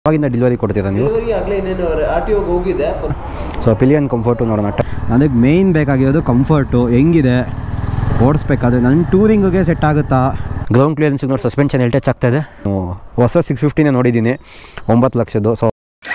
ಅವಾಗಿಂದ ಡೆಲಿವರಿ ಕೊಡ್ತೀರಾ ನೀವು? ಆಗಲೇ ಇನ್ನೇನು RTOಗೆ ಹೋಗಿದೆ. ಸೊ ಪಿಲಿಯನ್ ಕಂಫರ್ಟು ನೋಡೋಣ. ನನಗೆ ಮೇಯ್ನ್ ಬೇಕಾಗಿರೋದು ಕಂಫರ್ಟು ಹೆಂಗಿದೆ ಓಡಿಸ್ಬೇಕಾದ್ರೆ ನನ್ನ ಟೂರಿಂಗಿಗೆ ಸೆಟ್ ಆಗುತ್ತಾ. ಗ್ರೌಂಡ್ ಕ್ಲಿಯರೆನ್ಸ್ ನೋಡಿ ಸಸ್ಪೆನ್ಷನ್ ಟಚ್ ಆಗ್ತಾಯಿದೆ. ಹೊಸ 650ನೇ ನೋಡಿದ್ದೀನಿ 9 ಲಕ್ಷದ್ದು. ಸೊ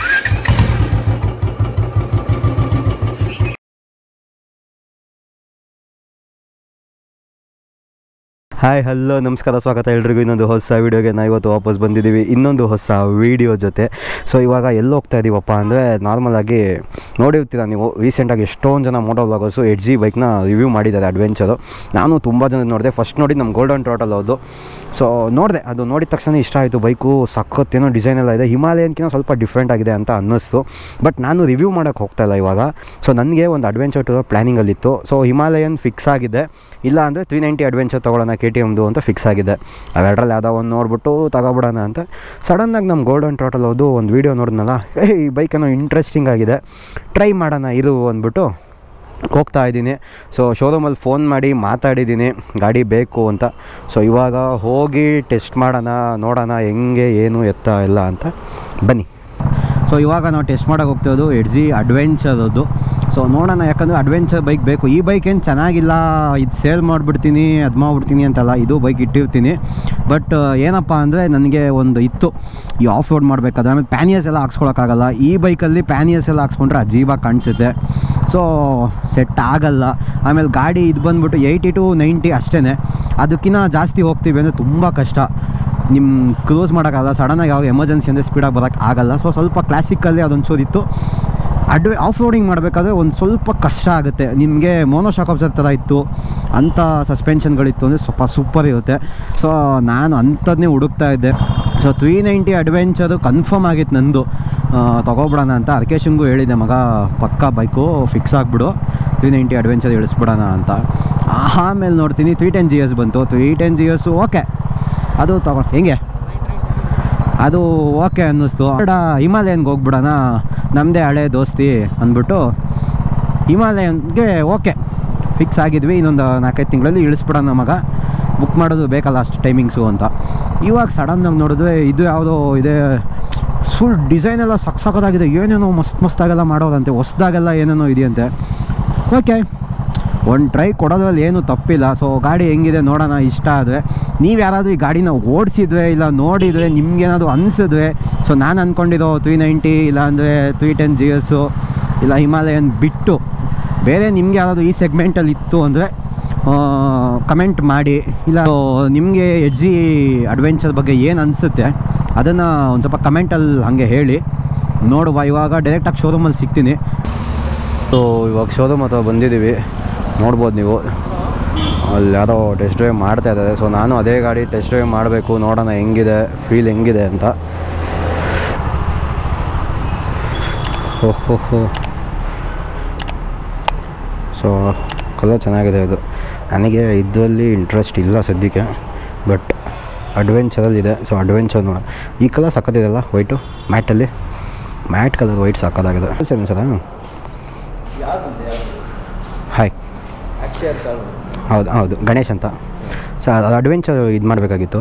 ಹಾಯ್ ಹಲೋ ನಮಸ್ಕಾರ, ಸ್ವಾಗತ ಎಲ್ರಿಗೂ ಇನ್ನೊಂದು ಹೊಸ ವೀಡಿಯೋಗೆ. ನಾವು ಇವತ್ತು ವಾಪಸ್ ಬಂದಿದ್ದೀವಿ ಇನ್ನೊಂದು ಹೊಸ ವೀಡಿಯೋ ಜೊತೆ. ಸೊ ಇವಾಗ ಎಲ್ಲಿ ಹೋಗ್ತಾ ಇದ್ದೀವಪ್ಪ ಅಂದರೆ, ನಾರ್ಮಲಾಗಿ ನೋಡಿರ್ತೀರ ನೀವು, ರೀಸೆಂಟಾಗಿ ಎಷ್ಟೊಂದು ಜನ ಮೋಟೋ ಬ್ಲಾಗರ್ಸು ಎಡ್ಜಿ ಬೈಕ್ನ ರಿವ್ಯೂ ಮಾಡಿದ್ದಾರೆ, ಅಡ್ವೆಂಚರು. ನಾನು ತುಂಬ ಜನ ನೋಡಿದೆ. ಫಸ್ಟ್ ನೋಡಿ ನಮ್ಮ ಗೋಲ್ಡನ್ ಟೋಟಲ್ ಹೌದು. ಸೊ ನೋಡಿದೆ, ಅದು ನೋಡಿದ ತಕ್ಷಣ ಇಷ್ಟ ಆಯಿತು. ಬೈಕು ಸಖತ್ತೇನೋ ಡಿಸೈನ್ ಎಲ್ಲ ಇದೆ, ಹಿಮಾಲಯನ್ಕಿಂತ ಸ್ವಲ್ಪ ಡಿಫ್ರೆಂಟ್ ಆಗಿದೆ ಅಂತ ಅನ್ನಿಸ್ತು. ಬಟ್ ನಾನು ರಿವ್ಯೂ ಮಾಡೋಕ್ಕೆ ಹೋಗ್ತಾಯಿಲ್ಲ ಇವಾಗ. ಸೊ ನನಗೆ ಒಂದು ಅಡ್ವೆಂಚರ್ ಟೂರ್ ಪ್ಲ್ಯಾನಿಂಗಲ್ಲಿತ್ತು. ಸೊ ಹಿಮಾಲಯನ್ ಫಿಕ್ಸ್ ಆಗಿದೆ, ಇಲ್ಲ ಅಂದರೆ 390 ಅಡ್ವೆಂಚರ್ ತೊಗೊಳ್ಳೋಣ KTMದು ಅಂತ ಫಿಕ್ಸ್ ಆಗಿದೆ. ಅವೆರಡರಲ್ಲಿ ಯಾವುದೋ ಒಂದು ನೋಡ್ಬಿಟ್ಟು ತಗೊಬಿಡೋಣ ಅಂತ. ಸಡನ್ನಾಗಿ ನಮ್ಮ ಗೋಲ್ಡನ್ ಟೋಟಲ್ ಹೌದು ಒಂದು ವೀಡಿಯೋ ನೋಡಿದ್ನಲ್ಲ, ಈ ಬೈಕೇನೋ ಇಂಟ್ರೆಸ್ಟಿಂಗ್ ಆಗಿದೆ, ಟ್ರೈ ಮಾಡೋಣ ಇದು ಅಂದ್ಬಿಟ್ಟು ಹೋಗ್ತಾ ಇದ್ದೀನಿ. ಸೊ ಶೋರೂಮಲ್ಲಿ ಫೋನ್ ಮಾಡಿ ಮಾತಾಡಿದ್ದೀನಿ ಗಾಡಿ ಬೇಕು ಅಂತ. ಸೊ ಇವಾಗ ಹೋಗಿ ಟೆಸ್ಟ್ ಮಾಡೋಣ, ನೋಡೋಣ ಹೆಂಗೆ ಏನು ಎತ್ತ ಎಲ್ಲ ಅಂತ. ಬನ್ನಿ. ಸೊ ಇವಾಗ ನಾವು ಟೆಸ್ಟ್ ಮಾಡೋಕೆ ಹೋಗ್ತಿರೋದು ಎಡ್ಜಿ ಅಡ್ವೆಂಚರದ್ದು. ಸೊ ನೋಡೋಣ, ಯಾಕಂದರೆ ಅಡ್ವೆಂಚರ್ ಬೈಕ್ ಬೇಕು. ಈ ಬೈಕ್ ಏನು ಚೆನ್ನಾಗಿಲ್ಲ, ಇದು ಸೇಲ್ ಮಾಡಿಬಿಡ್ತೀನಿ ಅದು ಮಾಡಿಬಿಡ್ತೀನಿ ಅಂತಲ್ಲ, ಇದು ಬೈಕ್ ಇಟ್ಟಿರ್ತೀನಿ. ಬಟ್ ಏನಪ್ಪ ಅಂದರೆ ನನಗೆ ಒಂದು ಇತ್ತು, ಈ ಆಫ್ ರೋಡ್ ಮಾಡಬೇಕಾದ್ರೆ ಆಮೇಲೆ ಪ್ಯಾನಿಯರ್ಸ್ ಎಲ್ಲ ಹಾಕ್ಸ್ಕೊಳಕ್ಕಾಗಲ್ಲ. ಈ ಬೈಕಲ್ಲಿ ಪ್ಯಾನಿಯರ್ಸ್ ಎಲ್ಲ ಹಾಕ್ಸ್ಕೊಂಡ್ರೆ ಅಜೀಬಾಗಿ ಕಾಣಿಸುತ್ತೆ. ಸೊ ಸೆಟ್ ಆಗಲ್ಲ. ಆಮೇಲೆ ಗಾಡಿ ಇದು ಬಂದುಬಿಟ್ಟು 80 to 90 ಅಷ್ಟೇ, ಅದಕ್ಕಿಂತ ಜಾಸ್ತಿ ಹೋಗ್ತೀವಿ ಅಂದರೆ ತುಂಬ ಕಷ್ಟ. ನಿಮ್ಮ ಕ್ರೂಸ್ ಮಾಡೋಕ್ಕಾಗಲ್ಲ, ಸಡನ್ನಾಗಿ ಯಾವಾಗ ಎಮರ್ಜೆನ್ಸಿ ಅಂದರೆ ಸ್ಪೀಡಾಗಿ ಬರೋಕ್ಕೆ ಆಗಲ್ಲ. ಸೊ ಸ್ವಲ್ಪ ಕ್ಲಾಸಿಕಲ್ಲಿ ಅದೊಂದು ಇತ್ತು. ಆಫ್ ರೋಡಿಂಗ್ ಮಾಡಬೇಕಾದ್ರೆ ಒಂದು ಸ್ವಲ್ಪ ಕಷ್ಟ ಆಗುತ್ತೆ. ನಿಮಗೆ ಮೋನೋಶಾಕ್ ಅಬ್ಸರ್ವ್ ಥರ ಇತ್ತು, ಅಂಥ ಸಸ್ಪೆನ್ಷನ್ಗಳಿತ್ತು ಅಂದರೆ ಸ್ವಲ್ಪ ಸೂಪರ್ ಇರುತ್ತೆ. ಸೊ ನಾನು ಅಂಥದ್ದನ್ನೇ ಹುಡುಕ್ತಾ ಇದ್ದೆ. ಸೊ 390 ಅಡ್ವೆಂಚರು ಕನ್ಫರ್ಮ್ ಆಗಿತ್ತು ನಂದು, ತೊಗೊಬಿಡೋಣ ಅಂತ. ಅರ್ಕೇಶಂಗೂ ಹೇಳಿದ್ದೆ, ಮಗ ಪಕ್ಕಾ ಬೈಕು ಫಿಕ್ಸ್ ಆಗಿಬಿಡು, 390 ಅಡ್ವೆಂಚರ್ ಇಳಿಸ್ಬಿಡೋಣ ಅಂತ. ಆಮೇಲೆ ನೋಡ್ತೀನಿ 310 GS ಬಂತು. 310 GS ಓಕೆ, ಅದು ತಗೊಂಡು ಹೆಂಗೆ ಅದು ಓಕೆ ಅನ್ನಿಸ್ತು. ಹಿಮಾಲಯನ್ಗೆ ಹೋಗ್ಬಿಡೋಣ, ನಮ್ಮದೇ ಹಳೆ ದೋಸ್ತಿ ಅಂದ್ಬಿಟ್ಟು ಹಿಮಾಲಯನ್ಗೆ ಓಕೆ ಫಿಕ್ಸ್ ಆಗಿದ್ವಿ. ಇನ್ನೊಂದು 4-5 ತಿಂಗಳಲ್ಲಿ ಇಳಿಸ್ಬಿಡೋಣ ಮಗ, ಬುಕ್ ಮಾಡೋದು ಬೇಕಲ್ಲ ಅಷ್ಟು ಟೈಮಿಂಗ್ಸು ಅಂತ. ಇವಾಗ ಸಡನ್ನಾಗಿ ನೋಡಿದ್ರೆ ಇದು ಯಾವುದೋ ಇದೆ, ಫುಲ್ ಡಿಸೈನ್ ಎಲ್ಲ ಸಖತ್ತಾಗಿದೆ, ಏನೇನೋ ಮಸ್ತಾಗೆಲ್ಲ ಮಾಡೋದಂತೆ, ಹೊಸ್ದಾಗೆಲ್ಲ ಏನೇನೋ ಇದೆಯಂತೆ. ಓಕೆ, ಒಂದು ಟ್ರೈ ಕೊಡೋದ್ರಲ್ಲಿ ಏನೂ ತಪ್ಪಿಲ್ಲ. ಸೊ ಗಾಡಿ ಹೆಂಗಿದೆ ನೋಡೋಣ, ಇಷ್ಟ ಆದರೆ. ನೀವು ಯಾರಾದರೂ ಈ ಗಾಡಿನ ಓಡಿಸಿದ್ರೆ ಇಲ್ಲ ನೋಡಿದರೆ ನಿಮ್ಗೇನಾದರೂ ಅನಿಸಿದ್ರೆ, ಸೊ ನಾನು ಅಂದ್ಕೊಂಡಿರೋ 390 ಇಲ್ಲಾಂದರೆ 310 GS ಇಲ್ಲ ಹಿಮಾಲಯನ್ ಬಿಟ್ಟು ಬೇರೆ ನಿಮಗೆ ಯಾರಾದರೂ ಈ ಸೆಗ್ಮೆಂಟಲ್ಲಿ ಇತ್ತು ಅಂದರೆ ಕಮೆಂಟ್ ಮಾಡಿ. ಇಲ್ಲ ನಿಮಗೆ ಎಡ್ಜಿ ಅಡ್ವೆಂಚರ್ ಬಗ್ಗೆ ಏನು ಅನಿಸುತ್ತೆ ಅದನ್ನು ಒಂದು ಸ್ವಲ್ಪ ಕಮೆಂಟಲ್ಲಿ ಹಾಗೆ ಹೇಳಿ ನೋಡುವ. ಇವಾಗ ಡೈರೆಕ್ಟಾಗಿ ಶೋರೂಮಲ್ಲಿ ಸಿಗ್ತೀನಿ. ಸೊ ಇವಾಗ ಶೋರೂಮ್ ಹತ್ರ ಬಂದಿದ್ದೀವಿ, ನೋಡ್ಬೋದು ನೀವು, ಅಲ್ಲಿ ಯಾರೋ ಟೆಸ್ಟ್ ಡ್ರೈವ್ ಮಾಡ್ತಾ ಇದ್ದಾರೆ. ಸೊ ನಾನು ಅದೇ ಗಾಡಿ ಟೆಸ್ಟ್ ಡ್ರೈವ್ ಮಾಡಬೇಕು, ನೋಡೋಣ ಹೆಂಗಿದೆ, ಫೀಲ್ ಹೆಂಗಿದೆ ಅಂತ. ಓಹೋ, ಸೊ ಕಲರ್ ಚೆನ್ನಾಗಿದೆ ಇದು. ನನಗೆ ಇದರಲ್ಲಿ ಇಂಟ್ರೆಸ್ಟ್ ಇಲ್ಲ ಸದ್ಯಕ್ಕೆ, ಬಟ್ ಅಡ್ವೆಂಚರಲ್ಲಿದೆ. ಸೊ ಅಡ್ವೆಂಚರ್ ನೋಡೋಣ. ಈ ಕಲರ್ ಸಕ್ಕತ್ತಿದೆಲ್ಲ, ವೈಟು ಮ್ಯಾಟಲ್ಲಿ, ಮ್ಯಾಟ್ ಕಲರ್ ವೈಟ್ ಸಕ್ಕತ್ತಾಗಿದೆ. ಸರಿ ಸರ, ಹಾಯ್, ಹೌದು ಹೌದು, ಗಣೇಶ್ ಅಂತ. ಸೊ ಅದು ಅಡ್ವೆಂಚರ್ ಇದು ಮಾಡಬೇಕಾಗಿತ್ತು.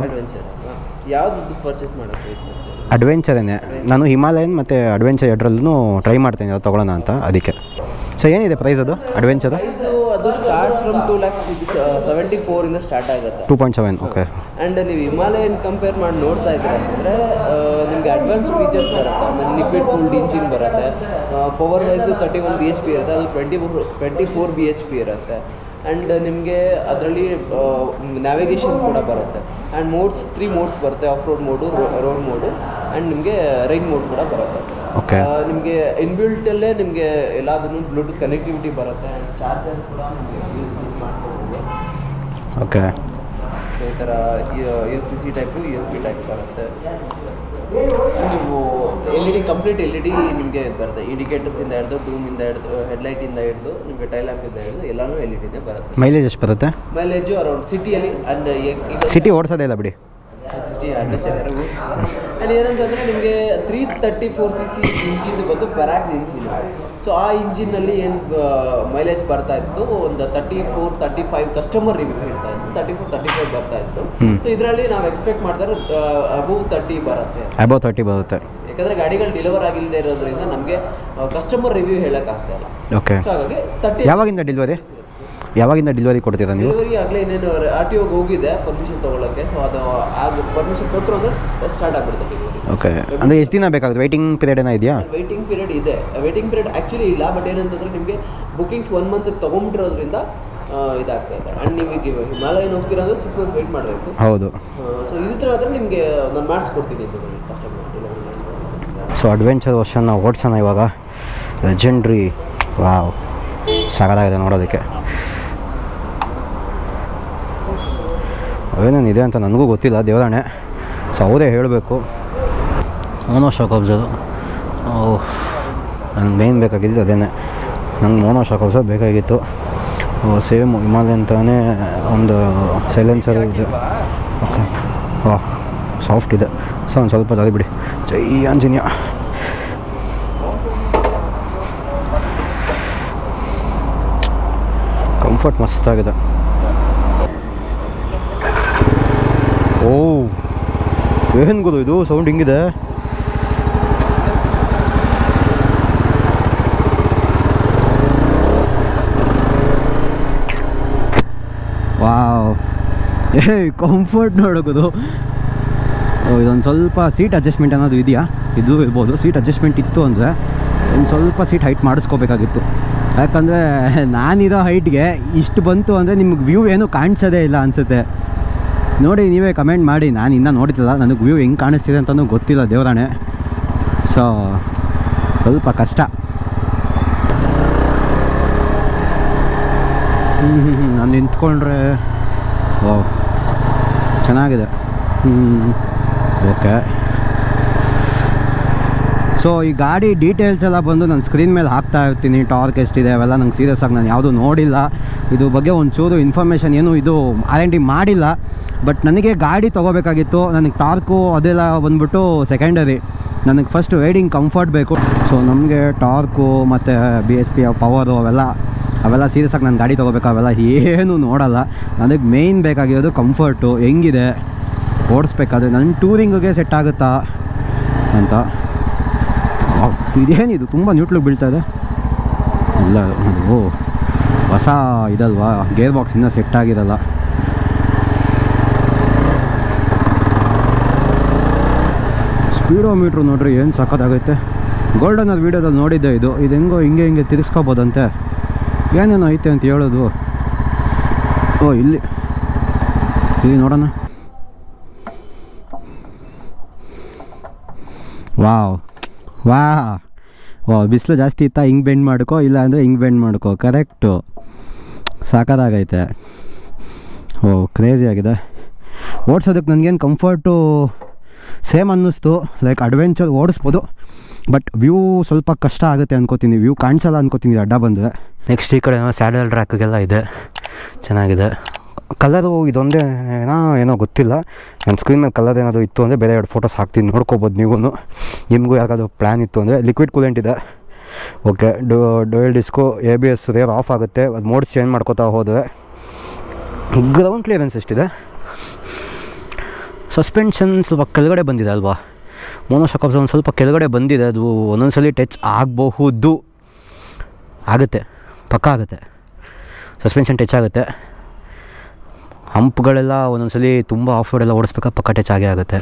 ಅಡ್ವೆಂಚರೇನೆ, ನಾನು ಹಿಮಾಲಯನ್ ಮತ್ತು ಅಡ್ವೆಂಚರ್ ಎರಡರಲ್ಲೂ ಟ್ರೈ ಮಾಡ್ತೀನಿ ಅದು ತೊಗೊಳ್ಳೋಣ ಅಂತ, ಅದಕ್ಕೆ. ಸೊ ಏನಿದೆ ಪ್ರೈಸ್ ಅದು ಅಡ್ವೆಂಚರ್? ಅದು ಸ್ಟಾರ್ಟ್ ಫ್ರಮ್ 2,74,000 ಇಂದ ಸ್ಟಾರ್ಟ್ ಆಗುತ್ತೆ. 2.7 ಓಕೆ. ಆ್ಯಂಡ್ ನೀವು ಹಿಮಾಲಯನ್ ಕಂಪೇರ್ ಮಾಡಿ ನೋಡ್ತಾ ಇದ್ದೀರಾ ಅಂದರೆ ನಿಮಗೆ ಅಡ್ವಾನ್ಸ್ ಫೀಚರ್ಸ್ ಬರುತ್ತೆ. ಆಮೇಲೆ ಲಿಕ್ವಿಡ್ ಕೂಲ್ಡ್ ಇಂಜಿನ್ ಬರುತ್ತೆ. ಪವರ್ ವೈಸು 31 BHP ಇರುತ್ತೆ, ಅದು 24 BHP ಇರುತ್ತೆ. ಆ್ಯಂಡ್ ನಿಮಗೆ ಅದರಲ್ಲಿ ನ್ಯಾವಿಗೇಷನ್ ಕೂಡ ಬರುತ್ತೆ. ಆ್ಯಂಡ್ ಮೋಡ್ಸ್ 3 ಮೋಡ್ಸ್ ಬರುತ್ತೆ, off road mode, road mode, and ನಿಮಗೆ ರೈನ್ ಮೋಡ್ ಕೂಡ ಬರುತ್ತೆ. ಓಕೆ. ನಿಮಗೆ ಇನ್ಬಿಲ್ಟಲ್ಲೇ ನಿಮಗೆ ಎಲ್ಲದನ್ನು ಬ್ಲೂಟೂತ್ ಕನೆಕ್ಟಿವಿಟಿ ಬರುತ್ತೆ. ಆ್ಯಂಡ್ ಚಾರ್ಜರ್ ಕೂಡ ನಿಮಗೆ ಯೂಸ್ ಮಾಡ್ಕೊಬೋದು. ಓಕೆ. ಈ ಥರ USB-C ಟೈಪು, USB ಟೈಪ್ ಬರುತ್ತೆ. ನೀವು LED ಕಂಪ್ಲೀಟ್ LED ನಿಮಗೆ ಬರುತ್ತೆ. ಇಂಡಿಕೇಟರ್ಸಿಂದ ಹಿಡಿದು, ಡೂಮಿಂದ ಹಿಡಿದು, ಹೆಡ್ಲೈಟಿಂದ ಹಿಡಿದು, ನಿಮಗೆ ಟೈಲ್ ಲ್ಯಾಂಪಿಂದ ಹಿಡಿದು ಎಲ್ಲನೂ LED ಬರುತ್ತೆ. ಮೈಲೇಜ್ ಎಷ್ಟು ಬರುತ್ತೆ? ಮೈಲೇಜು ಅರೌಂಡ್ ಸಿಟಿಯಲ್ಲಿ, ಆ್ಯಂಡ್ ಸಿಟಿ ಓಡಿಸೋದೇ ಇಲ್ಲ ಬಿಡಿ, ಸಿಟಿ ಅಡ್ವೆಂಚರ್. ಅಲ್ಲಿ ಏನಂತಂದರೆ ನಿಮಗೆ 334cc ಇಂಜಿನ್ ಬಂದು ಪೆರಾಕ್ ಇಂಜಿನ್. ಸೊ ಆ ಇಂಜಿನಲ್ಲಿ ಏನು ಮೈಲೇಜ್ ಬರ್ತಾ ಇತ್ತು, ಒಂದು 34-35 ಕಸ್ಟಮರ್ ರಿವ್ಯೂ ಹೇಳ್ತಾ ಇತ್ತು, 34-35 ಬರ್ತಾ ಇತ್ತು. ಸೊ ಇದರಲ್ಲಿ ನಾವು ಎಕ್ಸ್ಪೆಕ್ಟ್ ಮಾಡಿದ್ರೆ ಅಬೌವ್ 30 ಬರುತ್ತೆ. ಅಬೌವ್ 30 ಬರುತ್ತೆ. ಯಾಕಂದರೆ ಗಾಡಿಗಳು ಡೆಲಿವರ್ ಆಗಿಲ್ಲದೆ ಇರೋದ್ರಿಂದ ನಮಗೆ ಕಸ್ಟಮರ್ ರಿವ್ಯೂ ಹೇಳೋಕ್ಕಾಗ್ತಾ ಇಲ್ಲ. ಓಕೆ. ಸೊ ಹಾಗಾಗಿ 30 ಯಾವಾಗಿಂದ ಡೆಲಿವರಿ ಕೊಡ್ತೀರಾ ನೀವು? ಡೆಲಿವರಿ ಆಗಲೇ ಇನ್ನೇನು RTOಗೆ ಹೋಗಿದೆ ಪರ್ಮಿಷನ್ ತೊಗೊಳ್ಳೋಕ್ಕೆ. ಸೊ ಅದು ಪರ್ಮಿಷನ್ ಕೊಟ್ಟರು ಅಂದರೆ ಸ್ಟಾರ್ಟ್ ಆಗಿಬಿಡುತ್ತೆ ಡೆಲಿವರಿ. ಓಕೆ. ಅಂದರೆ ಎಷ್ಟು ದಿನ ಬೇಕಾಗುತ್ತೆ? ವೆಯ್ಟಿಂಗ್ ಪೀರಿಯಡ್ ಏನೋ ಇದೆಯಾ? ವೆಯ್ಟಿಂಗ್ ಪೀರಿಯಡ್ ಇದೆ. ವೆಯ್ಟಿಂಗ್ ಪೀರಿಯಡ್ ಆ್ಯಕ್ಚುಲಿ ಇಲ್ಲ, ಬಟ್ ಏನಂತಂದರೆ ನಿಮಗೆ ಬುಕಿಂಗ್ಸ್ 1 ಮಂತ್ ತೊಗೊಂಬಿಟ್ಟಿರೋದ್ರಿಂದ ಇದಾಗ್ತಾ ಇದೆ. ಆ್ಯಂಡ್ ನಿಮಗೆ ಹಿಮಾಲಯನ್ ಹೋಗ್ತೀರಾ ಅಂದರೆ 6 ಮಂತ್ಸ್ ವೆಯ್ಟ್ ಮಾಡಬೇಕು. ಹೌದು. ಸೊ ಇದೇ ಥರ ಆದರೆ ನಿಮಗೆ ನಾನು ಮಾಡಿಸ್ಕೊಡ್ತೀನಿ ಅಂತ ಕಸ್ಟಮರ್ ಡೆಲಿವರಿ ಮಾಡಿಸ್ಕೊಡ್ತೀನಿ. ಸೊ ಅಡ್ವೆಂಚರ್ ವರ್ಷನ ಓಡಿಸೋಣ ಇವಾಗ. ಲೆಜೆಂಡ್ರಿ. ವಾವ್, ಸಾಕಾಗಿದೆ ನೋಡೋದಕ್ಕೆ. ಏನೇನಿದೆ ಅಂತ ನನಗೂ ಗೊತ್ತಿಲ್ಲ, ದೇವರಾಣೆ. ಸೊ ಅವರೇ ಹೇಳಬೇಕು. Mono shock absorb. ನನಗೆ ಮೇನ್ ಬೇಕಾಗಿದ್ದು ಅದೇನೆ, ನಂಗೆ ಮೋನೋ ಶಾಕ್ ಅಬ್ಸರ್ವ್ ಬೇಕಾಗಿತ್ತು. ಸೇಮ್ ಹಿಮಾಲಯ ಅಂತಲೇ ಒಂದು ಸೈಲೆನ್ಸರ್ ಇದೆ. ಓಕೆ. ಸಾಫ್ಟ್ ಇದೆ. ಸೊ ಒಂದು ಸ್ವಲ್ಪ ದಾರಿ ಬಿಡಿ. ಜೈ ಆಂಜನೇಯ. ಕಂಫರ್ಟ್ ಮಸ್ತಾಗಿದೆ. ಓ, ಏನು ಗೊತ್ತು ಇದು ಸೌಂಡ್ ಹಿಂಗಿದೆ. ವಾವ್, ಕಂಫರ್ಟ್ ನೋಡೋದು. ಇದೊಂದು ಸ್ವಲ್ಪ ಸೀಟ್ ಅಡ್ಜಸ್ಟ್ಮೆಂಟ್ ಅನ್ನೋದು ಇದೆಯಾ? ಇದು ಇರ್ಬೋದು. ಸೀಟ್ ಅಡ್ಜಸ್ಟ್ಮೆಂಟ್ ಇತ್ತು ಅಂದರೆ ಒಂದು ಸ್ವಲ್ಪ ಸೀಟ್ ಹೈಟ್ ಮಾಡಿಸ್ಕೋಬೇಕಾಗಿತ್ತು. ಯಾಕಂದರೆ ನಾನಿರೋ ಹೈಟ್ಗೆ ಇಷ್ಟು ಬಂತು ಅಂದರೆ ನಿಮ್ಗೆ ವ್ಯೂ ಏನೂ ಕಾಣಿಸೋದೇ ಇಲ್ಲ ಅನಿಸುತ್ತೆ. ನೋಡಿ, ನೀವೇ ಕಮೆಂಟ್ ಮಾಡಿ. ನಾನು ಇನ್ನೂ ನೋಡ್ತಿಲ್ಲ, ನನಗೆ ವ್ಯೂ ಹೆಂಗೆ ಕಾಣಿಸ್ತಿದೆ ಅಂತಲೂ ಗೊತ್ತಿಲ್ಲ, ದೇವರಾಣೆ. ಸೊ ಸ್ವಲ್ಪ ಕಷ್ಟ. ನಾನು ನಿಂತ್ಕೊಂಡ್ರೆ ಓ ಚೆನ್ನಾಗಿದೆ. ಓಕೆ. ಸೊ ಈ ಗಾಡಿ ಡೀಟೇಲ್ಸ್ ಎಲ್ಲ ಬಂದು ನಾನು ಸ್ಕ್ರೀನ್ ಮೇಲೆ ಹಾಕ್ತಾ ಇರ್ತೀನಿ. ಟಾರ್ಕ್ ಎಷ್ಟಿದೆ ಅವೆಲ್ಲ ನಂಗೆ ಸೀರಿಯಸ್ ಆಗಿ ನಾನು ಯಾವುದೂ ನೋಡಿಲ್ಲ. ಇದು ಬಗ್ಗೆ ಒಂಚೂರು ಇನ್ಫಾರ್ಮೇಷನ್ ಏನು ಇದು R&D ಮಾಡಿಲ್ಲ. ಬಟ್ ನನಗೆ ಗಾಡಿ ತೊಗೋಬೇಕಾಗಿತ್ತು. ನನಗೆ ಟಾರ್ಕು ಅದೆಲ್ಲ ಬಂದ್ಬಿಟ್ಟು ಸೆಕೆಂಡರಿ. ನನಗೆ ಫಸ್ಟ್ ರೈಡಿಂಗ್ ಕಂಫರ್ಟ್ ಬೇಕು. ಸೊ ನಮಗೆ ಟಾರ್ಕು ಮತ್ತು BHP ಪವರು ಅವೆಲ್ಲ ಸೀರಿಯಸ್ ಆಗಿ ನಾನು ಗಾಡಿ ತೊಗೋಬೇಕು. ಅವೆಲ್ಲ ಏನೂ ನೋಡಲ್ಲ. ನನಗೆ ಮೇಯ್ನ್ ಬೇಕಾಗಿರೋದು ಕಂಫರ್ಟು, ಹೆಂಗಿದೆ ಓಡಿಸ್ಬೇಕಾದ್ರೆ ನನ್ನ ಟೂರಿಂಗಿಗೆ ಸೆಟ್ ಆಗುತ್ತಾ ಅಂತ. ಇದೇನಿದು ತುಂಬ ನ್ಯೂಟ್ಲಿಗೆ ಬೀಳ್ತಾ ಇದೆ. ಇಲ್ಲ, ಓ ಹೊಸ ಇದಲ್ವಾ, ಗೇರ್ ಬಾಕ್ಸ್ ಇನ್ನೂ ಸೆಟ್ ಆಗಿರಲ್ಲ. ಸ್ಪೀಡೋಮೀಟ್ರು ನೋಡ್ರಿ ಏನು ಸಖತ್ತಾಗೈತೆ. ಗೋಲ್ಡನ್ ವೀಡಿಯೋದಲ್ಲಿ ನೋಡಿದ್ದೆ. ಇದು ಹೆಂಗೋ ಹಿಂಗೆ ತಿರುಗಿಸ್ಕೋಬೋದಂತೆ. ಏನೇನೋ ಐತೆ ಅಂತ ಹೇಳೋದು. ಓ ಇಲ್ಲಿ ನೋಡೋಣ. ವಾ ಬಿಸಿಲು ಜಾಸ್ತಿ ಇತ್ತಾ? ಹಿಂಗೆ ಬೆಂಡ್ ಮಾಡ್ಕೋ, ಇಲ್ಲ ಅಂದರೆ ಹಿಂಗೆ ಬೆಂಡ್ ಮಾಡ್ಕೋ. ಕರೆಕ್ಟು, ಸಾಕಾಗೈತೆ. ಓ ಕ್ರೇಜಿ ಆಗಿದೆ ಓಡಿಸೋದಕ್ಕೆ. ನನಗೇನು ಕಂಫರ್ಟು ಸೇಮ್ ಅನ್ನಿಸ್ತು. ಲೈಕ್ ಅಡ್ವೆಂಚರ್ ಓಡಿಸ್ಬೋದು, ಬಟ್ ವ್ಯೂ ಸ್ವಲ್ಪ ಕಷ್ಟ ಆಗುತ್ತೆ ಅನ್ಕೋತೀನಿ. ವ್ಯೂ ಕಾಣಿಸಲ್ಲ ಅನ್ಕೋತೀನಿ ಅಡ್ಡ ಬಂದರೆ. ನೆಕ್ಸ್ಟ್ ಈ ಕಡೆ ಸ್ಯಾಡಲ್ ಟ್ರ್ಯಾಕ್ಗೆಲ್ಲ ಇದೆ, ಚೆನ್ನಾಗಿದೆ. ಕಲರು ಇದೊಂದೇ ಏನೋ ಗೊತ್ತಿಲ್ಲ. ನನ್ನ ಸ್ಕ್ರೀನ್ ಮೇಲೆ ಕಲರ್ ಏನಾದರೂ ಇತ್ತು ಅಂದರೆ ಬೇರೆ 2 ಫೋಟೋಸ್ ಹಾಕ್ತೀನಿ, ನೋಡ್ಕೋಬೋದು ನೀವು. ನಿಮಗೂ ಯಾವ್ದಾದ್ರು ಪ್ಲ್ಯಾನ್ ಇತ್ತು ಅಂದರೆ. ಲಿಕ್ವಿಡ್ ಕೂಲೆಂಟ್ ಇದೆ. Okay. Dual disc, ABS rear off ಆಗುತ್ತೆ. ಅದು ಮೋಡ್ಸ್ ಚೇಂಜ್ ಮಾಡ್ಕೋತಾ ಹೋದರೆ. ಗ್ರೌಂಡ್ ಕ್ಲಿಯರೆನ್ಸ್ ಎಷ್ಟಿದೆ? ಸಸ್ಪೆನ್ಷನ್ ಸ್ವಲ್ಪ ಕೆಳಗಡೆ ಬಂದಿದೆ ಅಲ್ವಾ? ಮೋನೋ ಶಾಕ್ ಅಬ್ಸರ್ವ್ ಒಂದು ಸ್ವಲ್ಪ ಕೆಳಗಡೆ ಬಂದಿದೆ. ಅದು ಒಂದೊಂದ್ಸಲಿ ಟಚ್ ಆಗಬಹುದು. ಆಗುತ್ತೆ, ಪಕ್ಕ ಆಗುತ್ತೆ. ಸಸ್ಪೆನ್ಷನ್ ಟಚ್ ಆಗುತ್ತೆ. ಹಂಪ್ಗಳೆಲ್ಲ ಒಂದೊಂದ್ಸಲಿ ತುಂಬ ಆಫ್ ರೋಡೆಲ್ಲ ಓಡಿಸ್ಬೇಕಾದ್ರೆ ಪಕ್ಕ ಟಚ್ ಆಗೇ ಆಗುತ್ತೆ.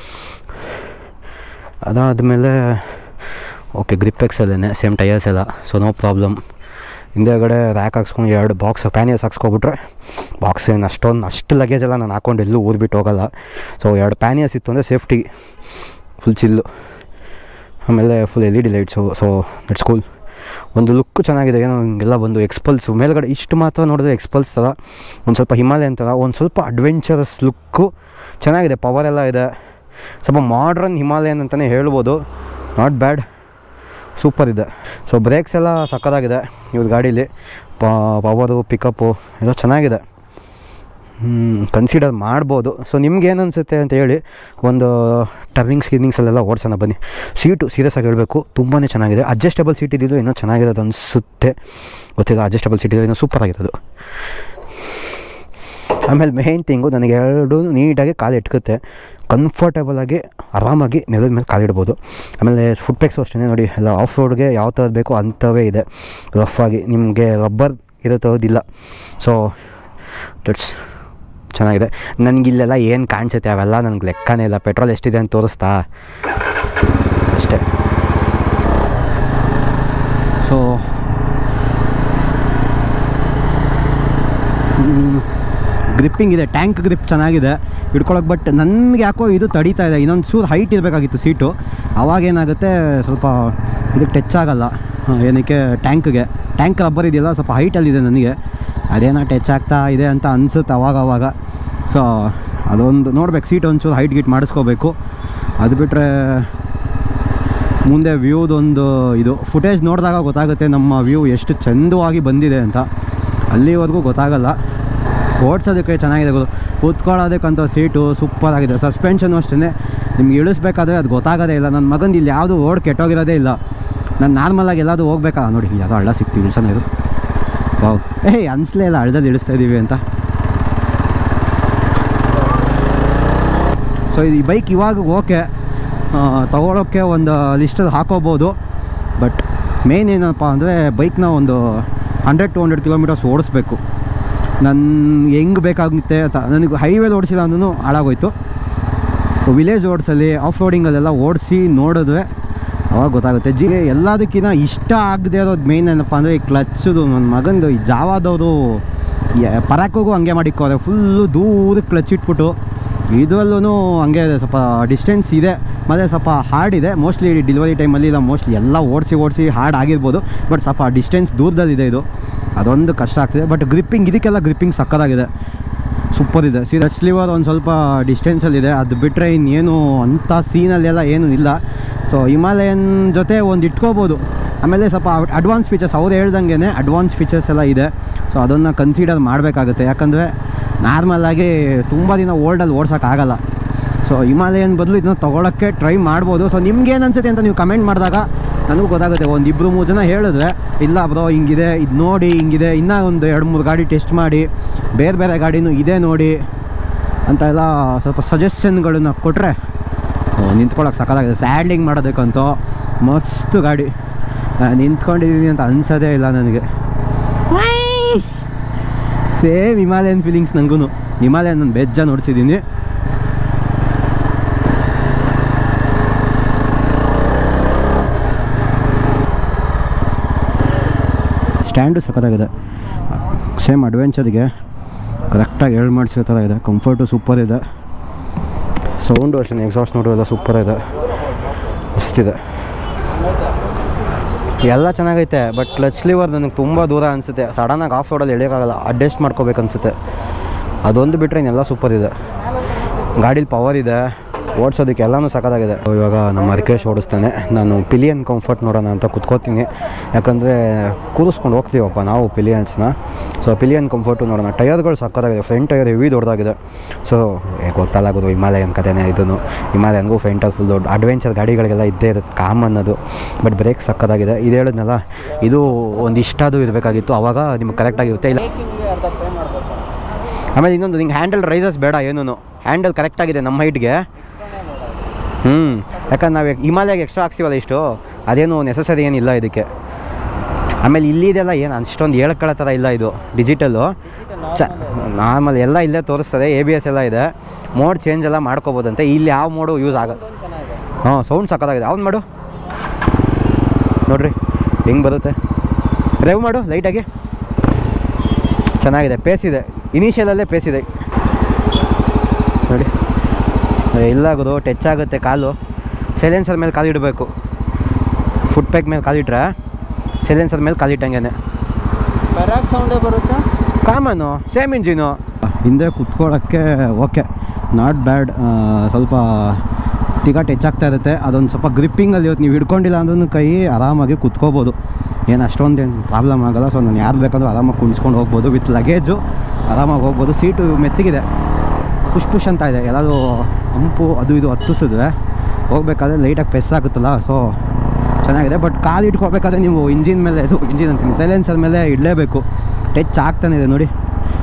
ಅದಾದಮೇಲೆ ಓಕೆ, ಗ್ರಿಪ್ ಎಕ್ಸಲ್ಲೇ ಸೇಮ್ ಟೈರ್ಸ್ ಎಲ್ಲ. So no problem. ಹಿಂದೆಗಡೆ ರ್ಯಾಕ್ ಹಾಕ್ಸ್ಕೊಂಡು 2 ಬಾಕ್ಸ್ ಪ್ಯಾನಿಯರ್ಸ್ ಹಾಕ್ಸ್ಕೊಬಿಟ್ರೆ ಬಾಕ್ಸ್ ಏನು ಅಷ್ಟು ಲಗೇಜ್ ಎಲ್ಲ ನಾನು ಹಾಕ್ಕೊಂಡು ಎಲ್ಲೂ ಊದ್ಬಿಟ್ಟು ಹೋಗೋಲ್ಲ. ಸೊ 2 ಪ್ಯಾನಿಯರ್ಸ್ ಇತ್ತು ಅಂದರೆ ಸೇಫ್ಟಿ ಫುಲ್ ಚಿಲ್ಲು. ಆಮೇಲೆ full LED lights. So that's cool. ಒಂದು ಲುಕ್ಕು ಚೆನ್ನಾಗಿದೆ. ಏನೋ ಹಿಂಗೆಲ್ಲ ಬಂದು ಎಕ್ಸ್ಪಲ್ಸು ಮೇಲ್ಗಡೆ ಇಷ್ಟು ಮಾತ್ರ ನೋಡಿದ್ರೆ ಎಕ್ಸ್ಪಲ್ಸ್ ಥರ, ಒಂದು ಸ್ವಲ್ಪ ಹಿಮಾಲಯನ್ ಥರ, ಒಂದು ಸ್ವಲ್ಪ ಅಡ್ವೆಂಚರಸ್ ಲುಕ್ಕು ಚೆನ್ನಾಗಿದೆ. ಪವರೆಲ್ಲ ಇದೆ. ಸ್ವಲ್ಪ ಮಾಡ್ರನ್ ಹಿಮಾಲಯನ್ ಅಂತಲೇ ಹೇಳ್ಬೋದು. ನಾಟ್ ಬ್ಯಾಡ್, ಸೂಪರ್ ಇದೆ. ಸೊ ಬ್ರೇಕ್ಸ್ ಎಲ್ಲ ಸಕ್ಕತ್ತಾಗಿದೆ ಇವ್ರ ಗಾಡೀಲಿ. ಪವರು, ಪಿಕಪ್ಪು ಎಲ್ಲ ಚೆನ್ನಾಗಿದೆ. ಕನ್ಸಿಡರ್ ಮಾಡ್ಬೋದು. ಸೊ ನಿಮ್ಗೆ ಏನು ಅನಿಸುತ್ತೆ ಅಂತ ಹೇಳಿ. ಒಂದು ಟರ್ನಿಂಗ್ಸಲ್ಲೆಲ್ಲ ಓಡಿಸೋಣ ಬನ್ನಿ. ಸೀಟು ಸೀರಿಯಸ್ ಆಗಿ ಹೇಳಬೇಕು ತುಂಬಾ ಚೆನ್ನಾಗಿದೆ. ಅಡ್ಜಸ್ಟಬಲ್ ಸೀಟ್ ಇದ್ದಿದ್ದು ಇನ್ನೂ ಚೆನ್ನಾಗಿರೋದು ಅನಿಸುತ್ತೆ. ಗೊತ್ತಿಲ್ಲ, ಅಡ್ಜಸ್ಟಬಲ್ ಸೀಟ್ ಇದ್ದರೆ ಇನ್ನೂ ಸೂಪರ್ ಆಗಿರೋದು. ಆಮೇಲೆ ಮೇಯ್ನ್ ಥಿಂಗು ನನಗೆ ಎರಡು ನೀಟಾಗಿ ಕಾಲು ಇಟ್ಕುತ್ತೆ, ಕಂಫರ್ಟೇಬಲಾಗಿ ಆರಾಮಾಗಿ ನೆಲದ ಮೇಲೆ ಕಾಲಿಡ್ಬೋದು. ಆಮೇಲೆ ಫುಟ್ ಪೆಕ್ಸು ಅಷ್ಟೇ ನೋಡಿ, ಎಲ್ಲ ಆಫ್ ರೋಡ್ಗೆ ಯಾವ ಥರದ್ದು ಬೇಕೋ ಅಂಥವೇ ಇದೆ, ರಫಾಗಿ ನಿಮಗೆ ರಬ್ಬರ್ ಇರೋ ಥರದ್ದಿಲ್ಲ. ಸೊ ದಟ್ಸ್ ಚೆನ್ನಾಗಿದೆ. ನನಗಿಲ್ಲೆಲ್ಲ ಏನು ಕಾಣಿಸುತ್ತೆ ಅವೆಲ್ಲ ನನಗೆ ಲೆಕ್ಕನೇ ಇಲ್ಲ, ಪೆಟ್ರೋಲ್ ಎಷ್ಟಿದೆ ಅಂತ ತೋರಿಸ್ತಾ ಅಷ್ಟೇ. ಸೊ ಗ್ರಿಪ್ಪಿಂಗ್ ಇದೆ, ಟ್ಯಾಂಕ್ ಗ್ರಿಪ್ ಚೆನ್ನಾಗಿದೆ ಹಿಡ್ಕೊಳಕ್ಕೆ. ಬಟ್ ನನಗೆ ಯಾಕೋ ಇದು ತಡೀತಾ ಇದೆ, ಇನ್ನೊಂದು ಚೂರು ಹೈಟ್ ಇರಬೇಕಾಗಿತ್ತು ಸೀಟು, ಅವಾಗೇನಾಗುತ್ತೆ ಸ್ವಲ್ಪ ಇದಕ್ಕೆ ಟಚ್ ಆಗೋಲ್ಲ. ಏನಕ್ಕೆ ಟ್ಯಾಂಕ್ಗೆ, ಟ್ಯಾಂಕ್ ರಬ್ಬರ್ ಇದೆಯಲ್ಲ ಸ್ವಲ್ಪ ಹೈಟಲ್ಲಿದೆ, ನನಗೆ ಅದೇನೋ ಟಚ್ ಆಗ್ತಾ ಇದೆ ಅಂತ ಅನಿಸುತ್ತೆ ಅವಾಗವಾಗ. ಸೊ ಅದೊಂದು ನೋಡ್ಬೇಕು, ಸೀಟ್ ಒಂಚೂರು ಹೈಟ್ ಗಿಟ್ ಮಾಡಿಸ್ಕೋಬೇಕು. ಅದು ಬಿಟ್ಟರೆ ಮುಂದೆ ವ್ಯೂದೊಂದು ಇದು ಫುಟೇಜ್ ನೋಡಿದಾಗ ಗೊತ್ತಾಗುತ್ತೆ ನಮ್ಮ ವ್ಯೂ ಎಷ್ಟು ಚಂದವಾಗಿ ಬಂದಿದೆ ಅಂತ, ಅಲ್ಲಿವರೆಗೂ ಗೊತ್ತಾಗಲ್ಲ. ಓಡಿಸೋದಕ್ಕೆ ಚೆನ್ನಾಗಿದೆ, ಕೂತ್ಕೊಳ್ಳೋದಕ್ಕಂಥ ಸೀಟು ಸೂಪರಾಗಿದೆ. ಸಸ್ಪೆನ್ಷನು ಅಷ್ಟೇ, ನಿಮ್ಗೆ ಇಳಿಸ್ಬೇಕಾದ್ರೆ ಅದು ಗೊತ್ತಾಗೋದೇ ಇಲ್ಲ. ನನ್ನ ಮಗಂದು ಇಲ್ಲಿ ಯಾವುದು ಓಡ್ ಕೆಟ್ಟೋಗಿರೋದೇ ಇಲ್ಲ. ನಾನು ನಾರ್ಮಲಾಗಿ ಎಲ್ಲಾದರೂ ಹೋಗ್ಬೇಕಾ ನೋಡಿ, ಯಾವುದೋ ಹಳ್ಳ ಸಿಕ್ತು ಇಳಿಸೋಣ ಇದು. ವಾವ್, ಅನಿಸ್ಲೇ ಇಲ್ಲ ಹಳ್ಳದಲ್ಲಿ ಇಳಿಸ್ತಾ ಇದ್ದೀವಿ ಅಂತ. ಸೊ ಈ ಬೈಕ್ ಇವಾಗ ಓಕೆ, ತೊಗೊಳೋಕ್ಕೆ ಒಂದು ಲಿಸ್ಟಲ್ಲಿ ಹಾಕೋಬೋದು. ಬಟ್ ಮೇನ್ ಏನಪ್ಪ ಅಂದರೆ ಬೈಕ್ನ ಒಂದು 100-200 ಕಿಲೋಮೀಟರ್ಸ್ ಓಡಿಸ್ಬೇಕು. ನನ್ನ ಹೆಂಗೆ ಬೇಕಾಗುತ್ತೆ ಅಂತ. ನನಗೆ ಹೈವೇಲಿ ಓಡಿಸಿಲ್ಲ ಅಂದ್ರೂ ಹಾಳಾಗೋಯ್ತು. ವಿಲೇಜ್ ರೋಡ್ಸಲ್ಲಿ ಆಫ್ ರೋಡಿಂಗಲ್ಲೆಲ್ಲ ಓಡಿಸಿ ನೋಡಿದ್ರೆ ಅವಾಗ ಗೊತ್ತಾಗುತ್ತೆ. ಎಲ್ಲದಕ್ಕಿಂತ ಇಷ್ಟ ಆಗದೆ ಇರೋದು ಮೇಯ್ನ್ ಏನಪ್ಪ ಅಂದರೆ ಈ ಕ್ಲಚ್ಚದು. ನನ್ನ ಮಗಂದು ಈ ಜಾವಾದವರು ಪರಾಕೋಗೂ ಹಂಗೆ ಮಾಡಿಕ್ಕೋರೆ, ಫುಲ್ಲು ದೂರಕ್ಕೆ ಕ್ಲಚ್ ಇಟ್ಬಿಟ್ಟು. ಇದರಲ್ಲೂ ಹಂಗೆ ಇದೆ, ಸ್ವಲ್ಪ ಡಿಸ್ಟೆನ್ಸ್ ಇದೆ, ಮತ್ತು ಸ್ವಲ್ಪ ಹಾರ್ಡ್ ಇದೆ. ಮೋಸ್ಟ್ಲಿ ಡೆಲಿವರಿ ಟೈಮಲ್ಲಿ ಇಲ್ಲ, ಮೋಸ್ಟ್ಲಿ ಎಲ್ಲ ಓಡಿಸಿ ಹಾರ್ಡ್ ಆಗಿರ್ಬೋದು. ಬಟ್ ಸ್ವಲ್ಪ ಡಿಸ್ಟೆನ್ಸ್ ದೂರದಲ್ಲಿದೆ ಇದು, ಅದೊಂದು ಕಷ್ಟ ಆಗ್ತಿದೆ. ಬಟ್ ಗ್ರಿಪ್ಪಿಂಗ್, ಇದಕ್ಕೆಲ್ಲ ಗ್ರಿಪ್ಪಿಂಗ್ ಸಕ್ಕತ್ತಾಗಿದೆ, ಸೂಪರ್ ಇದೆ. ಕ್ಲಚ್ ಲಿವರ್ ಒಂದು ಸ್ವಲ್ಪ ಡಿಸ್ಟೆನ್ಸಲ್ಲಿದೆ, ಅದು ಬಿಟ್ಟರೆ ಇನ್ನೇನು ಅಂಥ ಸೀನಲ್ಲೆಲ್ಲ ಏನೂ ಇಲ್ಲ. ಸೊ ಹಿಮಾಲಯನ್ ಜೊತೆ ಒಂದು ಇಟ್ಕೋಬೋದು. ಆಮೇಲೆ ಸ್ವಲ್ಪ ಅಡ್ವಾನ್ಸ್ ಫೀಚರ್ಸ್ ಅವ್ರು ಹೇಳ್ದಂಗೆ ಅಡ್ವಾನ್ಸ್ ಫೀಚರ್ಸ್ ಎಲ್ಲ ಇದೆ. ಸೊ ಅದನ್ನು ಕನ್ಸಿಡರ್ ಮಾಡಬೇಕಾಗುತ್ತೆ, ಯಾಕಂದರೆ ನಾರ್ಮಲಾಗಿ ತುಂಬ ದಿನ ಓಲ್ಡಲ್ಲಿ ಓಡ್ಸೋಕ್ಕಾಗಲ್ಲ. ಸೊ ಹಿಮಾಲಯನ್ ಬದಲು ಇದನ್ನ ತೊಗೊಳಕ್ಕೆ ಟ್ರೈ ಮಾಡ್ಬೋದು. ಸೊ ನಿಮ್ಗೇನು ಅನಿಸುತ್ತೆ ಅಂತ ನೀವು ಕಮೆಂಟ್ ಮಾಡಿದಾಗ ನನಗೂ ಗೊತ್ತಾಗುತ್ತೆ. ಒಂದು 2-3 ಜನ ಹೇಳಿದ್ರೆ ಇಲ್ಲ ಬ್ರೋ ಹಿಂಗಿದೆ, ಇದು ನೋಡಿ ಹಿಂಗಿದೆ, ಇನ್ನೂ ಒಂದು 2-3 ಗಾಡಿ ಟೆಸ್ಟ್ ಮಾಡಿ, ಬೇರೆ ಗಾಡಿನೂ ಇದೆ ನೋಡಿ ಅಂತ ಎಲ್ಲ ಸ್ವಲ್ಪ ಸಜೆಷನ್ಗಳನ್ನ ಕೊಟ್ಟರೆ ನಿಂತ್ಕೊಳ್ಳೋಕೆ ಸಕ್ಕತ್ತಾಗಿದೆ. ಸ್ಯಾಡ್ಲಿಂಗ್ ಮಾಡೋದಕ್ಕಂತೂ ಮಸ್ತು ಗಾಡಿ, ನಿಂತ್ಕೊಂಡಿದ್ದೀನಿ ಅಂತ ಅನ್ಸೋದೇ ಇಲ್ಲ ನನಗೆ. ಸೇಮ್ ಹಿಮಾಲಯನ್ ಫೀಲಿಂಗ್ಸ್ ನನಗೂ. ಹಿಮಾಲಯನ್ ನಾನು ಬೆಜ್ಜ ನೋಡ್ಸಿದ್ದೀನಿ. ಸ್ಟ್ಯಾಂಡು ಸಕ್ಕತ್ತಾಗಿದೆ, ಸೇಮ್ ಅಡ್ವೆಂಚರ್ಗೆ ಕರೆಕ್ಟಾಗಿ ಮಾಡಿಸೋ ಥರ ಇದೆ. ಕಂಫರ್ಟು ಸೂಪರ್ ಇದೆ, ಸೌಂಡು ಅಷ್ಟೇ, ಎಕ್ಸಾಸ್ಟ್ ನೋಡು ಎಲ್ಲ ಸೂಪರ್ ಇದೆ, ಮಸ್ತಿದೆ, ಎಲ್ಲ ಚೆನ್ನಾಗೈತೆ. ಬಟ್ ಕ್ಲಚ್ ಲಿವರ್ ನನಗೆ ತುಂಬ ದೂರ ಅನಿಸುತ್ತೆ, ಸಡನ್ನಾಗಿ ಆಫ್ ರೋಡಲ್ಲಿ ಎಳೆಯೋಕ್ಕಾಗಲ್ಲ, ಅಡ್ಜಸ್ಟ್ ಮಾಡ್ಕೋಬೇಕು ಅನಿಸುತ್ತೆ. ಅದೊಂದು ಬಿಟ್ಟರೆ ಇನ್ನೆಲ್ಲ ಸೂಪರ್ ಇದೆ. ಗಾಡೀಲಿ ಪವರ್ ಇದೆ, ಓಡಿಸೋದಕ್ಕೆ ಎಲ್ಲನೂ ಸಕ್ಕತ್ತಾಗಿದೆ. ಇವಾಗ ನಮ್ಮ ರಿಕೇಶ್ ಓಡಿಸ್ತಾನೆ, ನಾನು ಪಿಲಿಯನ್ ಕಂಫರ್ಟ್ ನೋಡೋಣ ಅಂತ ಕೂತ್ಕೋತೀನಿ, ಯಾಕಂದರೆ ಕೂರಿಸ್ಕೊಂಡು ಹೋಗ್ತೀವಪ್ಪ ನಾವು ಪಿಲಿಯನ್ಸ್ನ. ಸೊ ಪಿಲಿಯನ್ ಕಂಫರ್ಟು ನೋಡೋಣ. ಟಯರ್ಗಳು ಸಕ್ಕತ್ತಾಗಿದೆ, ಫ್ರಂಟ್ ಟಯರ್ ಹೆವಿ ದೊಡ್ಡದಾಗಿದೆ. ಸೊ ಗೊತ್ತಲ್ಲಾಗೋದು ಹಿಮಾಲಯನ್ ಕಥೆನೇ ಇದನ್ನು. ಹಿಮಾಲಯನ್ಗೂ ಫ್ರಂಟಲ್ಲಿ ಫುಲ್ ದೊಡ್ಡ ಅಡ್ವೆಂಚರ್ ಗಾಡಿಗಳಿಗೆಲ್ಲ ಇದ್ದೇ ಇರುತ್ತೆ, ಕಾಮನ್ ಅದು. ಬಟ್ ಬ್ರೇಕ್ ಸಕ್ಕತ್ತಾಗಿದೆ. ಇದು ಹೇಳಿದ್ನಲ್ಲ, ಇದು ಒಂದು ಇಷ್ಟದು ಇರಬೇಕಾಗಿತ್ತು, ಆವಾಗ ನಿಮ್ಗೆ ಕರೆಕ್ಟಾಗಿರುತ್ತೆ. ಇಲ್ಲ ಆಮೇಲೆ ಇನ್ನೊಂದು, ನಿಂಗೆ ಹ್ಯಾಂಡಲ್ ರೈಸಸ್ ಬೇಡ, ಏನೂ ಹ್ಯಾಂಡಲ್ ಕರೆಕ್ಟಾಗಿದೆ ನಮ್ಮ ಹೈಟ್ಗೆ. ಯಾಕಂದ್ರೆ ನಾವು ಹಿಮಾಲಯಕ್ಕೆ ಎಕ್ಸ್ಟ್ರಾ ಹಾಕ್ತೀವಲ್ಲ ಇಷ್ಟು, ಅದೇನು ನೆಸಸರಿ ಏನಿಲ್ಲ ಇದಕ್ಕೆ. ಆಮೇಲೆ ಇಲ್ಲಿದೆಲ್ಲ ಏನು ಅಷ್ಟೊಂದು ಹೇಳ್ಕೊಳ್ಳೋ ಥರ ಇಲ್ಲ, ಇದು ಡಿಜಿಟಲ್ಲು ನಾರ್ಮಲ್ ಎಲ್ಲ ಇಲ್ಲೇ ತೋರಿಸ್ತದೆ. ABS ಎಲ್ಲ ಇದೆ, ಮೋಡ್ ಚೇಂಜ್ ಎಲ್ಲ ಮಾಡ್ಕೋಬೋದಂತೆ. ಇಲ್ಲಿ ಯಾವ ಮೋಡು ಯೂಸ್ ಆಗೋದು. ಸೌಂಡ್ ಸಕ್ಕತ್ತಾಗಿದೆ. ಅವ್ನು ಮಾಡು ನೋಡ್ರಿ ಹೆಂಗೆ ಬರುತ್ತೆ, ಡ್ರೈವ್ ಮಾಡು ಲೈಟಾಗಿ, ಚೆನ್ನಾಗಿದೆ. ಪೇಸ್ ಇದೆ, ಇನಿಷಿಯಲಲ್ಲೇ ಪೇಸ್ ಇದೆ ನೋಡಿ. ಇಲ್ಲಾಗೋದು ಟಚ್ ಆಗುತ್ತೆ ಕಾಲು, ಸೈಲೆನ್ಸರ್ ಮೇಲೆ ಕಾಲಿಡಬೇಕು. ಫುಟ್ ಪ್ಯಾಕ್ ಮೇಲೆ ಕಾಲಿಟ್ರೆ ಸೈಲೆನ್ಸರ್ ಮೇಲೆ ಕಾಲಿಟ್ಟಂಗೆ ಪರಾಗ್ ಸೌಂಡೇ ಬರುತ್ತೆ, ಕಾಮನು, ಸೇಮ್ ಇಂಜಿನು. ಹಿಂದೆ ಕುತ್ಕೊಳ್ಳೋಕ್ಕೆ ಓಕೆ, ನಾಟ್ ಬ್ಯಾಡ್. ಸ್ವಲ್ಪ ತಿಗ ಟಚ್ ಆಗ್ತಾ ಇರುತ್ತೆ, ಅದೊಂದು ಸ್ವಲ್ಪ ಗ್ರಿಪ್ಪಿಂಗಲ್ಲಿ ಇವತ್ತು ನೀವು ಹಿಡ್ಕೊಂಡಿಲ್ಲ ಅಂದ್ರೂ ಕೈ ಆರಾಮಾಗಿ ಕುತ್ಕೋಬೋದು, ಏನು ಅಷ್ಟೊಂದೇನು ಪ್ರಾಬ್ಲಮ್ ಆಗೋಲ್ಲ. ಸೊ ನಾನು ಯಾರು ಬೇಕಂದ್ರೂ ಆರಾಮಾಗಿ ಕುಣಿಸ್ಕೊಂಡು ಹೋಗ್ಬೋದು, ವಿತ್ ಲಗೇಜು ಆರಾಮಾಗಿ ಹೋಗ್ಬೋದು. ಸೀಟು ಮೆತ್ತಿಗಿದೆ, ಪುಷ್ ಅಂತ ಇದೆ. ಎಲ್ಲಾದರೂ ಹಂಪು ಅದು ಇದು ಹತ್ತಿಸಿದ್ರೆ ಹೋಗ್ಬೇಕಾದ್ರೆ ಲೈಟಾಗಿ ಪ್ರೆಸ್ ಆಗುತ್ತಲ್ಲ, ಸೊ ಚೆನ್ನಾಗಿದೆ. ಬಟ್ ಕಾಲು ಇಟ್ಕೊಳ್ಬೇಕಾದ್ರೆ ನೀವು ಇಂಜಿನ್ ಮೇಲೆ, ಇದು ಇಂಜಿನ್ ಅಂತೀನಿ, ಸೈಲೆನ್ಸರ್ ಮೇಲೆ ಇಡಲೇಬೇಕು. ಟಚ್ ಆಗ್ತಾನೆ ಇದೆ ನೋಡಿ,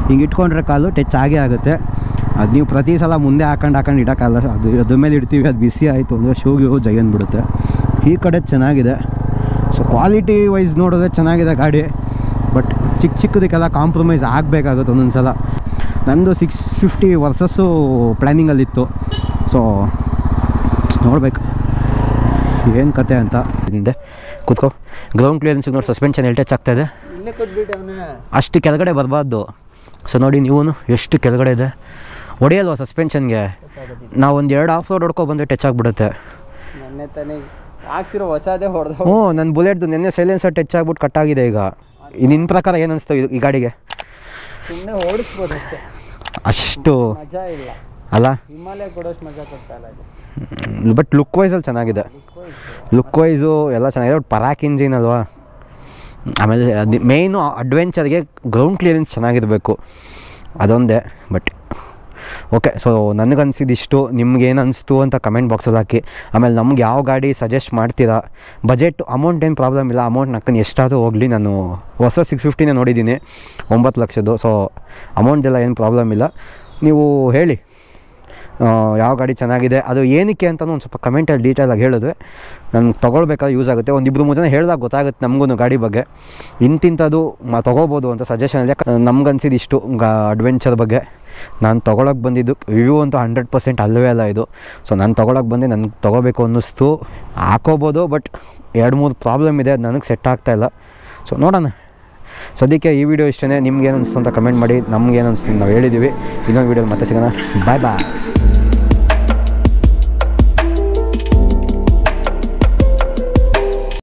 ಹಿಂಗೆ ಇಟ್ಕೊಂಡ್ರೆ ಕಾಲು ಟಚ್ ಆಗೇ ಆಗುತ್ತೆ. ಅದು ನೀವು ಪ್ರತಿ ಸಲ ಮುಂದೆ ಹಾಕೊಂಡು ಇಡೋಕ್ಕಲ್ಲ, ಅದ್ರ ಮೇಲೆ ಇಡ್ತೀವಿ, ಅದು ಬಿಸಿ ಆಯಿತು ಅಂದರೆ ಶೂಗೆ ಜೈನ್ ಬಿಡುತ್ತೆ. ಈ ಕಡೆ ಚೆನ್ನಾಗಿದೆ. ಸೊ ಕ್ವಾಲಿಟಿ ವೈಸ್ ನೋಡಿದ್ರೆ ಚೆನ್ನಾಗಿದೆ ಗಾಡಿ, ಬಟ್ ಚಿಕ್ಕದಕ್ಕೆಲ್ಲ ಕಾಂಪ್ರಮೈಸ್ ಆಗಬೇಕಾಗುತ್ತೆ ಒಂದೊಂದು ಸಲ. ನಂದು 650 ವರ್ಸಸ್ಸು ಪ್ಲ್ಯಾನಿಂಗಲ್ಲಿತ್ತು. ಸೊ ನೋಡ್ಬೇಕು ಏನು ಕತೆ ಅಂತ. ಹಿಂದೆ ಕೂತ್ಕೋ. ಗ್ರೌಂಡ್ ಕ್ಲಿಯರೆನ್ಸಿಗೆ ನೋಡಿ ಸಸ್ಪೆನ್ಷನ್ ಎಲ್ಲಿ ಟಚ್ ಆಗ್ತಾಯಿದೆ, ಅಷ್ಟು ಕೆಳಗಡೆ ಬರಬಾರ್ದು. ಸೊ ನೋಡಿ ನೀವು ಎಷ್ಟು ಕೆಳಗಡೆ ಇದೆ, ಹೊಡೆಯಲ್ವ ಸಸ್ಪೆನ್ಷನ್ಗೆ. ನಾವೊಂದು 2 ಆಫ್ ರೋಡ್ ಹೊಡ್ಕೊ ಬಂದರೆ ಟಚ್ ಆಗಿಬಿಡುತ್ತೆ. ಹಾಕ್ಸಿರೋ ಹೊಸದೇ ಹೊಡೆದ. ಹ್ಞೂ, ನನ್ನ ಬುಲೆಟ್ದು ನಿನ್ನೆ ಸೈಲೆನ್ಸರ್ ಟಚ್ ಆಗ್ಬಿಟ್ಟು ಕಟ್ಟಾಗಿದೆ. ಈಗ ನಿನ್ನ ಪ್ರಕಾರ ಏನು ಅನಿಸ್ತು ಈ ಗಾಡಿಗೆ? ಸುಮ್ಮನೆ ಓಡಿಸ್ಬೋದು ಅಷ್ಟೇ, ಅಷ್ಟು ಮಜಾ ಇಲ್ಲ ಅಲ್ಲ. ಹಿಮಾಲಯ ಕೊಡೋಷ್ಟು ಮಜಾ ಕೊಡ್ತಾಯಿಲ್ಲ ಅದು. ಬಟ್ ಲುಕ್ ವೈಸಲ್ಲಿ ಚೆನ್ನಾಗಿದೆ, ಲುಕ್ ವೈಸು ಎಲ್ಲ ಚೆನ್ನಾಗಿದೆ. ಬಟ್ ಪರಾಕ್ ಇಂಜಿನ್ ಅಲ್ವಾ. ಆಮೇಲೆ ಅದು ಮೇಯ್ನು ಅಡ್ವೆಂಚರ್ಗೆ ಗ್ರೌಂಡ್ ಕ್ಲಿಯರೆನ್ಸ್ ಚೆನ್ನಾಗಿರಬೇಕು, ಅದೊಂದೇ. ಬಟ್ ಓಕೆ, ಸೊ ನನಗನ್ಸಿದಿಷ್ಟು. ನಿಮ್ಗೇನು ಅನಿಸ್ತು ಅಂತ ಕಮೆಂಟ್ ಬಾಕ್ಸಲ್ಲಿ ಹಾಕಿ. ಆಮೇಲೆ ನಮ್ಗೆ ಯಾವ ಗಾಡಿ ಸಜೆಸ್ಟ್ ಮಾಡ್ತೀರಾ? ಬಜೆಟ್ ಅಮೌಂಟ್ ಏನು ಪ್ರಾಬ್ಲಮ್ ಇಲ್ಲ, ಅಮೌಂಟ್ ನಕ್ಕನ್ನು ಎಷ್ಟಾದರೂ ಹೋಗಲಿ. ನಾನು ಹೊಸ 650ನೇ ನೋಡಿದ್ದೀನಿ 9 ಲಕ್ಷದ್ದು. ಸೊ ಅಮೌಂಟೆಲ್ಲ ಏನು ಪ್ರಾಬ್ಲಮ್ ಇಲ್ಲ. ನೀವು ಹೇಳಿ ಯಾವ ಗಾಡಿ ಚೆನ್ನಾಗಿದೆ, ಅದು ಏನಕ್ಕೆ ಅಂತಲೂ ಒಂದು ಸ್ವಲ್ಪ ಕಮೆಂಟಲ್ಲಿ ಡೀಟೇಲಾಗಿ ಹೇಳಿದ್ರೆ ನನಗೆ ತೊಗೊಳ್ಬೇಕಾದ್ರೆ ಯೂಸ್ ಆಗುತ್ತೆ. ಒಂದು 2-3 ಜನ ಹೇಳಿದಾಗ ಗೊತ್ತಾಗುತ್ತೆ ನಮಗೂ ಗಾಡಿ ಬಗ್ಗೆ, ಇಂತಿಂಥದ್ದು ತೊಗೋಬೋದು ಅಂತ ಸಜೆಷನಲ್ಲಿ. ನಮ್ಗನ್ಸಿದ್ದು ಇಷ್ಟು ಅಡ್ವೆಂಚರ್ ಬಗ್ಗೆ. ನಾನು ತೊಗೊಳಕ್ಕೆ ಬಂದಿದ್ದು ರಿವ್ಯೂ ಅಂತೂ 100% ಅಲ್ಲವೇ ಅಲ್ಲ ಇದು. ಸೊ ನಾನು ತೊಗೊಳಕ್ಕೆ ಬಂದೆ, ನನಗೆ ತೊಗೋಬೇಕು ಅನ್ನಿಸ್ತು. ಹಾಕೋಬೋದು, ಬಟ್ 2-3 ಪ್ರಾಬ್ಲಮ್ ಇದೆ, ಅದು ನನಗೆ ಸೆಟ್ ಆಗ್ತಾಯಿಲ್ಲ. ಸೊ ನೋಡೋಣ. ಸದ್ಯಕ್ಕೆ ಈ ವಿಡಿಯೋ ಇಷ್ಟೇ. ನಿಮ್ಗೆ ಏನು ಅನಿಸ್ತು ಅಂತ ಕಮೆಂಟ್ ಮಾಡಿ. ನಮ್ಗೆ ಏನು ಅನಿಸ್ತು ನಾವು ಹೇಳಿದ್ದೀವಿ. ಇನ್ನೊಂದು ವೀಡಿಯೋಲಿ ಮತ್ತೆ ಸಿಗೋಣ. ಬಾಯ್ ಬಾಯ್.